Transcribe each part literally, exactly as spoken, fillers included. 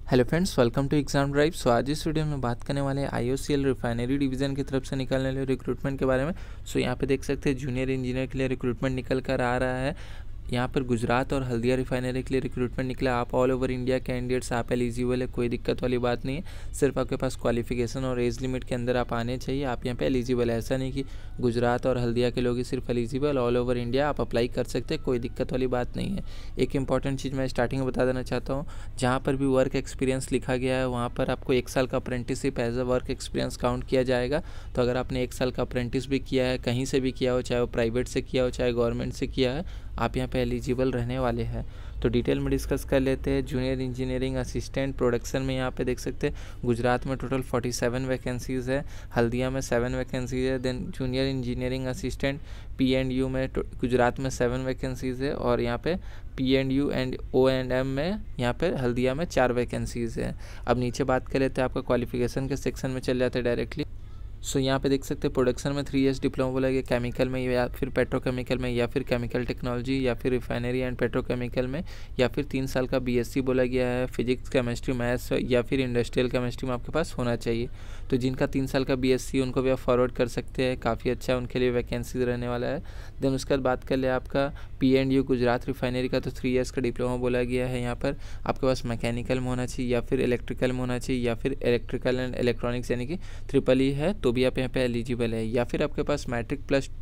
Hello friends, welcome to exam drive. So आज इस video में बात करने वाले हैं आईओसीएल रिफाइनरी डिवीज़न की तरफ से निकलने वाले रिक्रूटमेंट के बारे में। सो यहाँ पे देख सकते हैं जूनियर इंजीनियर के लिए रिक्रूटमेंट निकल कर आ रहा है। यहाँ पर गुजरात और हल्दिया रिफाइनरी के लिए रिक्रूटमेंट निकला। आप ऑल ओवर इंडिया कैंडिडेट्स आप एलिजिबल है, कोई दिक्कत वाली बात नहीं है। सिर्फ आपके पास क्वालिफिकेशन और एज लिमिट के अंदर आप आने चाहिए, आप यहाँ पे एलिजिबल है। ऐसा नहीं कि गुजरात और हल्दिया के लोग ही सिर्फ एलिजिबल, ऑल ओवर इंडिया आप अप्लाई कर सकते हैं, कोई दिक्कत वाली बात नहीं है। एक इंपॉर्टेंट चीज़ मैं स्टार्टिंग में बता देना चाहता हूँ, जहाँ पर भी वर्क एक्सपीरियंस लिखा गया है वहाँ पर आपको एक साल का apprenticeship as a work experience count किया जाएगा। तो अगर आपने एक साल का अप्रेंटिस भी किया है, कहीं से भी किया हो, चाहे वो प्राइवेट से किया हो चाहे गवर्नमेंट से किया है, आप यहाँ पे एलिजिबल रहने वाले हैं। तो डिटेल में डिस्कस कर लेते हैं। जूनियर इंजीनियरिंग असिस्टेंट प्रोडक्शन में यहाँ पे देख सकते हैं गुजरात में टोटल सैंतालीस वैकेंसीज़ है, हल्दिया में सेवन वैकेंसीज है। Then junior engineering assistant P and U में गुजरात में सेवन वैकेंसीज़ है, और यहाँ पे P and U and O and M में यहाँ पे हल्दिया में चार वैकेंसीज़ है। अब नीचे बात कर लेते हैं, आपका क्वालिफिकेशन के सेक्शन में चल जाते हैं डायरेक्टली। सो so, यहाँ पे देख सकते हैं प्रोडक्शन में थ्री इयर्स डिप्लोमा बोला गया, केमिकल में या फिर पेट्रोकेमिकल में या फिर केमिकल टेक्नोलॉजी या फिर रिफाइनरी एंड पेट्रोकेमिकल में, या फिर तीन साल का बीएससी बोला गया है, फिजिक्स केमिस्ट्री मैथ्स या फिर इंडस्ट्रियल केमिस्ट्री में आपके पास होना चाहिए। तो जिनका तीन साल का बीएससी उनको भी आप फॉरवर्ड कर सकते हैं, काफ़ी अच्छा उनके लिए वैकेंसी रहने वाला है। देन उसके बाद बात कर ले आपका P and U Gujarat refinery का, तो थ्री ईयर्स का डिप्लोमा बोला गया है। यहाँ पर आपके पास मैकेनिकल में होना चाहिए या फिर इलेक्ट्रिकल में होना चाहिए या फिर इलेक्ट्रिकल एंड इलेक्ट्रॉनिक्स यानी कि ट्रिपल ई है तो भी आप यहाँ पे एलिजिबल है, या फिर आपके पास मैट्रिक प्लस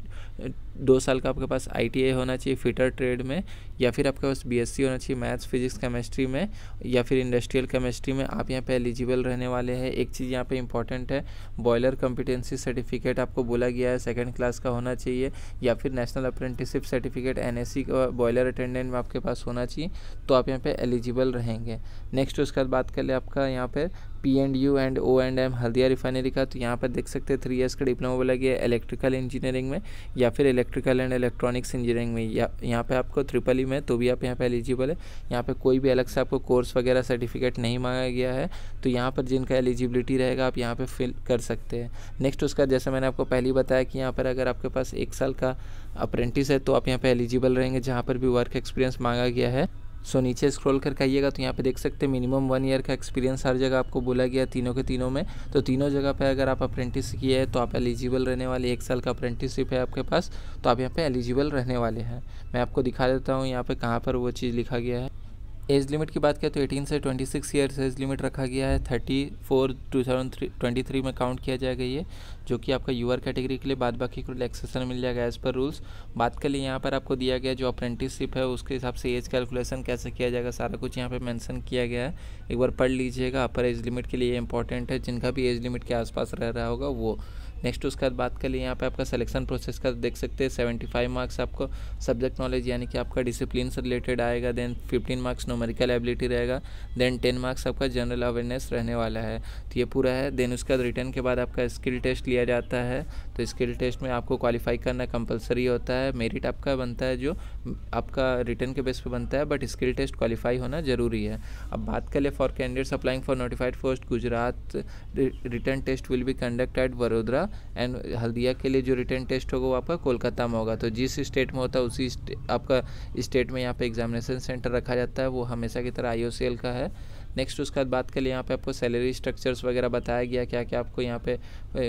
दो साल का आपके पास आईटीआई होना चाहिए फिटर ट्रेड में, या फिर आपके पास बीएससी होना चाहिए मैथ्स फिजिक्स केमिस्ट्री में या फिर इंडस्ट्रियल केमिस्ट्री में, आप यहाँ पे एलिजिबल रहने वाले हैं। एक चीज़ यहाँ पे इंपॉर्टेंट है, बॉयलर कॉम्पिटेंसी सर्टिफिकेट आपको बोला गया है सेकंड क्लास का होना चाहिए, या फिर नेशनल अप्रेंटिसशिप सर्टिफिकेट एनएससी का बॉयलर अटेंडेंट में आपके पास होना चाहिए, तो आप यहाँ पे एलिजिबल रहेंगे। नेक्स्ट उसके बाद बात कर ले आपका यहाँ पे P and U and O and M Haldia refinery का, तो यहाँ पर देख सकते हैं थ्री ईयर्स का डिप्लोमा बोला गया है इलेक्ट्रिकल इंजीनियरिंग में या फिर इलेक्ट्रिकल एंड इलेक्ट्रॉनिक्स इंजीनियरिंग में, या यहाँ पे आपको ट्रिपल ई में तो भी आप यहाँ पे एलिजिबल है। यहाँ पे कोई भी अलग से आपको कोर्स वगैरह सर्टिफिकेट नहीं मांगा गया है, तो यहाँ पर जिनका एलिजिबिलिटी रहेगा आप यहाँ पे फिल कर सकते हैं। नेक्स्ट उसका जैसे मैंने आपको पहले ही बताया कि यहाँ पर अगर आपके पास एक साल का अप्रेंटिस है तो आप यहाँ पे एलिजिबल रहेंगे, जहाँ पर भी वर्क एक्सपीरियंस मांगा गया है। सो so, नीचे स्क्रॉल करके आइएगा तो यहाँ पे देख सकते हैं मिनिमम वन ईयर का एक्सपीरियंस हर जगह आपको बोला गया तीनों के तीनों में। तो तीनों जगह पे अगर आप अप्रेंटिस किए हैं तो आप एलिजिबल रहने वाले, एक साल का अप्रेंटिसशिप है आपके पास तो आप यहाँ पे एलिजिबल रहने वाले हैं। मैं आपको दिखा देता हूँ यहाँ पे कहाँ पर वो चीज़ लिखा गया है। एज लिमिट की बात करें तो अठारह से छब्बीस ईयर्स एज लिमिट रखा गया है, चौंतीस टू थाउजेंड ट्वेंटी थ्री में काउंट किया जाएगा ये, जो कि आपका यूआर कैटेगरी के लिए बाद बाकी को रिलैक्सेशन मिल जाएगा एज़ पर रूल्स। बात कर लिए यहाँ पर आपको दिया गया जो अप्रेंटिसशिप है उसके हिसाब से एज कैलकुलेशन कैसे किया जाएगा, सारा कुछ यहाँ पे मेंशन किया गया है, एक बार पढ़ लीजिएगा। अपर एज लिमिट के लिए इंपॉर्टेंट है, जिनका भी एज लिमिट के आसपास रह रहा होगा वो। नेक्स्ट उसके बाद बात कर लिए यहाँ पे आपका सिलेक्शन प्रोसेस का देख सकते हैं पचहत्तर मार्क्स आपको सब्जेक्ट नॉलेज यानी कि आपका डिसिप्लिन से रिलेटेड आएगा, देन पंद्रह मार्क्स न्यूमेरिकल एबिलिटी रहेगा, देन टेन मार्क्स आपका जनरल अवेयरनेस रहने वाला है। तो ये पूरा है। देन उसके बाद रिटर्न के बाद आपका स्किल टेस्ट लिया जाता है, तो स्किल टेस्ट में आपको क्वालिफाई करना कंपलसरी होता है, मेरिट आपका बनता है जो आपका रिटर्न के बेस पे बनता है, बट स्किल टेस्ट क्वालिफाई होना जरूरी है। अब बात कर ले for candidates applying for notified post Gujarat, written test will be conduct at Vadodara and Haldia के लिए जो रिटर्न टेस्ट होगा वो आपका कोलकाता में होगा। तो जिस स्टेट में होता है उसी आपका स्टेट में यहाँ पे एग्जामिनेशन सेंटर रखा जाता है, वो हमेशा की तरह आईओसीएल का है। नेक्स्ट उसके बाद बात के लिए यहाँ पे आपको सैलरी स्ट्रक्चर्स वगैरह बताया गया, क्या क्या आपको यहाँ पे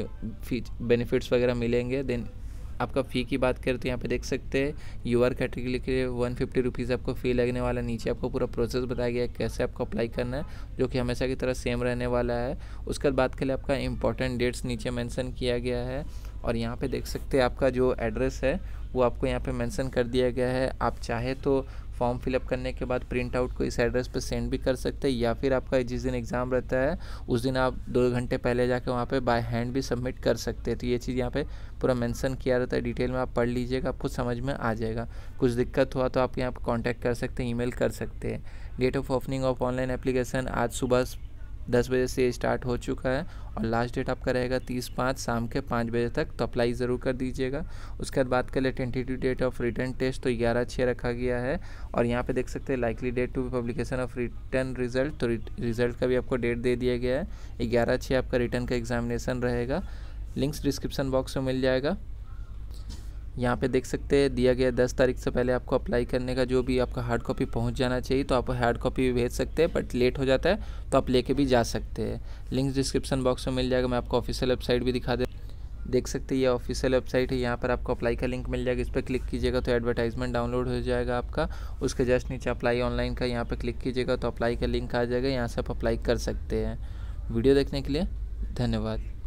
बेनिफिट्स वगैरह मिलेंगे। देन आपका फ़ी की बात करें तो यहाँ पे देख सकते हैं यूआर कैटेगरी के लिए वन फिफ्टी रुपीज़ आपको फ़ी लगने वाला है। नीचे आपको पूरा प्रोसेस बताया गया है कैसे आपको अप्लाई करना है, जो कि हमेशा की तरह सेम रहने वाला है। उसके बाद बात के लिए आपका इंपॉर्टेंट डेट्स नीचे मेंशन किया गया है, और यहाँ पे देख सकते हैं आपका जो एड्रेस है वो आपको यहाँ पे मेंशन कर दिया गया है। आप चाहे तो फॉर्म फिलअप करने के बाद प्रिंट आउट को इस एड्रेस पे सेंड भी कर सकते हैं, या फिर आपका जिस दिन एग्ज़ाम रहता है उस दिन आप दो घंटे पहले जाके वहाँ पे बाय हैंड भी सबमिट कर सकते हैं। तो ये चीज़ यहाँ पे पूरा मेंशन किया रहता है, डिटेल में आप पढ़ लीजिएगा, आपको समझ में आ जाएगा। कुछ दिक्कत हुआ तो आप यहाँ पर कॉन्टैक्ट कर सकते हैं, ईमेल कर सकते हैं। Date of opening of online application आज सुबह दस बजे से स्टार्ट हो चुका है, और लास्ट डेट आपका रहेगा तीस पाँच शाम के पाँच बजे तक, तो अप्लाई ज़रूर कर दीजिएगा। उसके बाद बात कर ले tentative date of written test, तो ग्यारह छः रखा गया है, और यहाँ पे देख सकते हैं likely date to publication of written result, तो रिजल्ट का भी आपको डेट दे दिया गया है, ग्यारह छः आपका रिटर्न का एग्जामिनेशन रहेगा। लिंक्स डिस्क्रिप्शन बॉक्स में मिल जाएगा। यहाँ पे देख सकते हैं दिया गया दस तारीख से पहले आपको अप्लाई करने का जो भी आपका हार्ड कॉपी पहुँच जाना चाहिए, तो आप हार्ड कॉपी भी भेज सकते हैं, बट लेट हो जाता है तो आप लेके भी जा सकते हैं। लिंक डिस्क्रिप्शन बॉक्स में मिल जाएगा। मैं आपको ऑफिशियल वेबसाइट भी दिखा दे देख सकते हैं ये ऑफिशियल वेबसाइट है। यहाँ पर आपको अप्लाई का लिंक मिल जाएगा, इस पर क्लिक कीजिएगा तो एडवर्टाइजमेंट डाउनलोड हो जाएगा आपका। उसके जस्ट नीचे अप्लाई ऑनलाइन का यहाँ पर क्लिक कीजिएगा तो अप्लाई का लिंक आ जाएगा, यहाँ से आप अप्लाई कर सकते हैं। वीडियो देखने के लिए धन्यवाद।